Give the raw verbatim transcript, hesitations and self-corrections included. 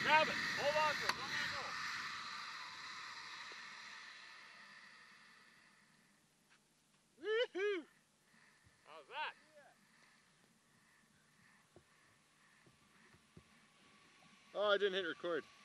Grab it. Hold on to it. Don't let it go. Woohoo! How's that? Oh, I didn't hit record.